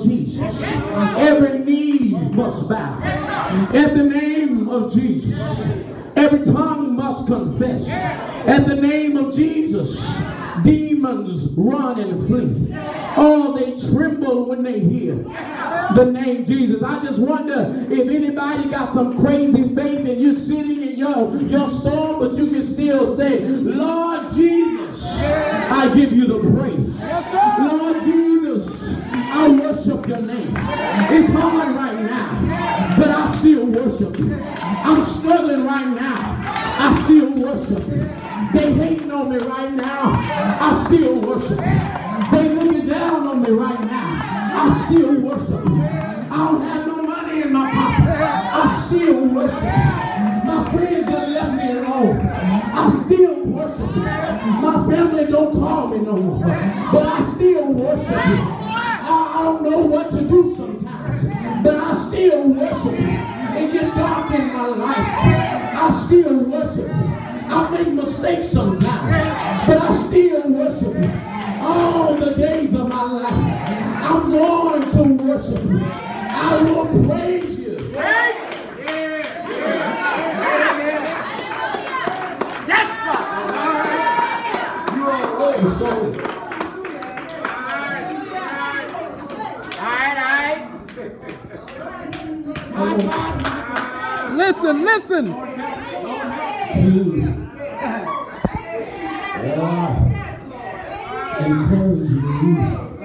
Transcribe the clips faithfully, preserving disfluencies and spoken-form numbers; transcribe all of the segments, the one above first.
Jesus, every knee must bow. At the name of Jesus, every tongue must confess. At the name of Jesus, demons run and flee. Oh, they tremble when they hear the name Jesus. I just wonder if anybody got some crazy faith and you're sitting in your, your storm, but you can still say, Lord Jesus, I give you the praise. Lord Jesus, I worship your name. It's hard right now, but I still worship you. I'm struggling right now. I still worship you. They hating on me right now. I still worship you. They looking down on me right now. I still worship you. I don't have no money in my pocket. I still worship you. My friends have left me alone. I still worship you. My family don't call me no more. But I still worship you. I, I don't know what to do sometimes. But I still worship you. It get dark in my life. I still worship you. I make mistakes sometimes, but I still worship you. All the days of my life, I'm going to worship you. I will praise you. Yes, sir. You are worthy, so. All right, all right. Listen, listen. To uh, encourage you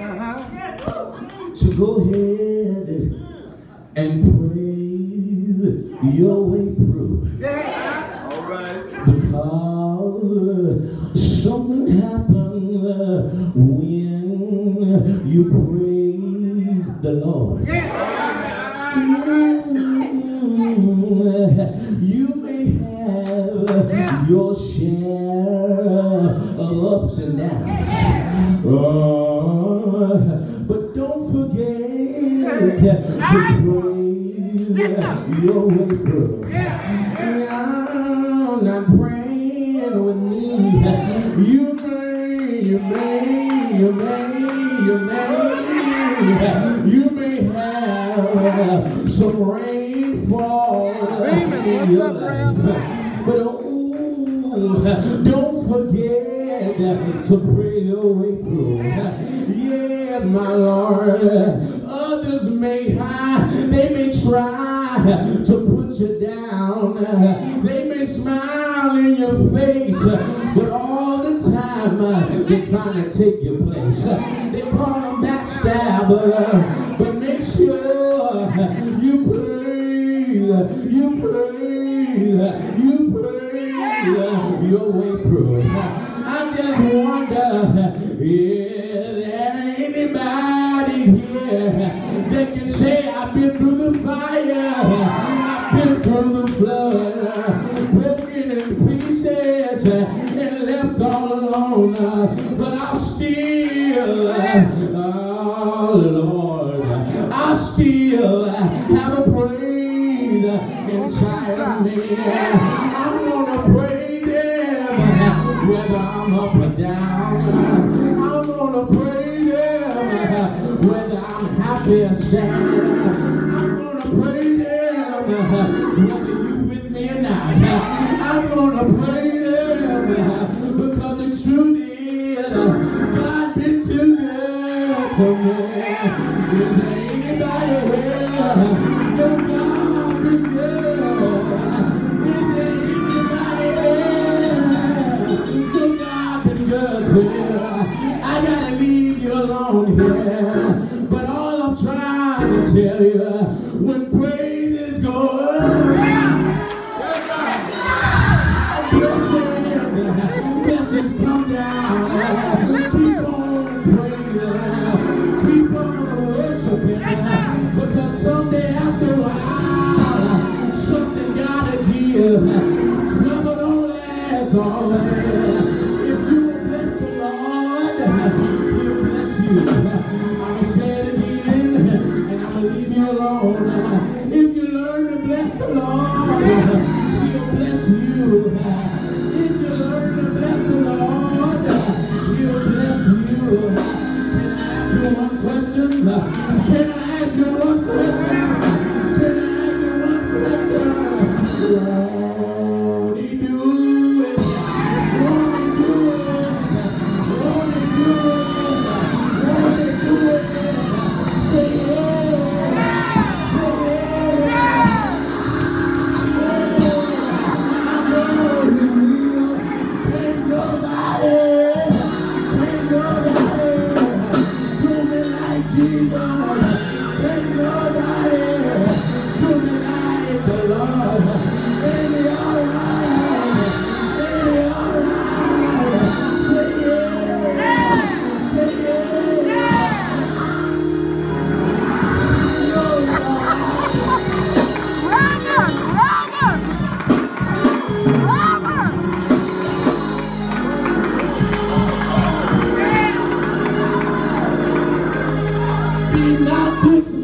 to go ahead and praise your way through. All right. Because something happened when you praise the Lord. You may have your share of ups and downs, uh, but don't forget to praise your way through. I'm not praying with me. You may, you may, you may, you may, you may have some rainfall. Raymond, what's up, Ram? But oh, don't forget to pray your way through. Yes, my Lord. Others may hide, they may try to put you down. They may smile in your face, but all the time they're trying to take your place. They call them backstabber, but make sure you pray, you pray, you pray your way through. I just wonder if there anybody here that can say I've been through the fire, I've been through the flood, broken in pieces and left all alone, but I still, oh Lord, I still have a praise inside of me. I'm gonna praise Him whether I'm up or down. I'm gonna praise Him whether I'm happy or sad. I'm gonna praise Him whether you with me or not. I'm gonna praise Him because the truth is God been too good to me. Is there anybody here? No, God been good. Is there anybody here? No, God been good to you. I gotta leave you alone here, but all I'm trying to tell you, when praises go up, blessings, blessings come down. Keep on praying, keep on worshiping, because someday after a while, something gotta give. Trouble don't last always. If you will bless the Lord, He'll bless you. I'ma say it again, and I'ma leave you alone. If you learn to bless the Lord, He'll bless you. If you learn to bless the Lord, He'll bless you. Can I ask you one question? Can I one question? Can I ask you one question? Won't he do it? Won't he do it? Won't he do it? Won't he do it? Say yeah. Say yeah. I know he will. Ain't nobody, ain't nobody do me like Jesus. Ain't nobody do me like the Lord. Ain't he all right? Ain't he all right? Say yeah. Say yeah. Be not this